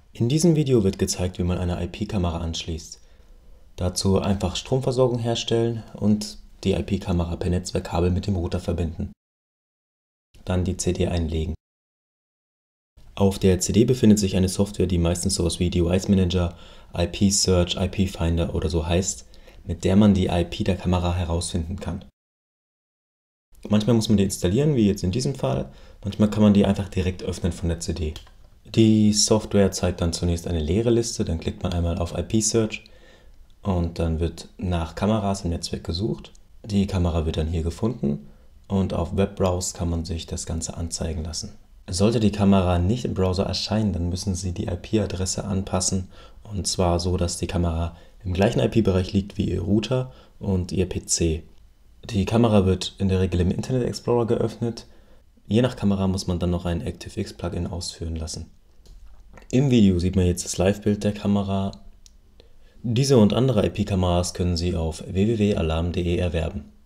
In diesem Video wird gezeigt, wie man eine IP-Kamera anschließt. Dazu einfach Stromversorgung herstellen und die IP-Kamera per Netzwerkkabel mit dem Router verbinden. Dann die CD einlegen. Auf der CD befindet sich eine Software, die meistens sowas wie Device Manager, IP Search, IP Finder oder so heißt, mit der man die IP der Kamera herausfinden kann. Manchmal muss man die installieren, wie jetzt in diesem Fall. Manchmal kann man die einfach direkt öffnen von der CD. Die Software zeigt dann zunächst eine leere Liste, dann klickt man einmal auf IP Search und dann wird nach Kameras im Netzwerk gesucht. Die Kamera wird dann hier gefunden und auf Webbrowse kann man sich das Ganze anzeigen lassen. Sollte die Kamera nicht im Browser erscheinen, dann müssen Sie die IP-Adresse anpassen, und zwar so, dass die Kamera im gleichen IP-Bereich liegt wie Ihr Router und Ihr PC. Die Kamera wird in der Regel im Internet Explorer geöffnet. Je nach Kamera muss man dann noch ein ActiveX-Plugin ausführen lassen. Im Video sieht man jetzt das Live-Bild der Kamera. Diese und andere IP-Kameras können Sie auf www.alarm.de erwerben.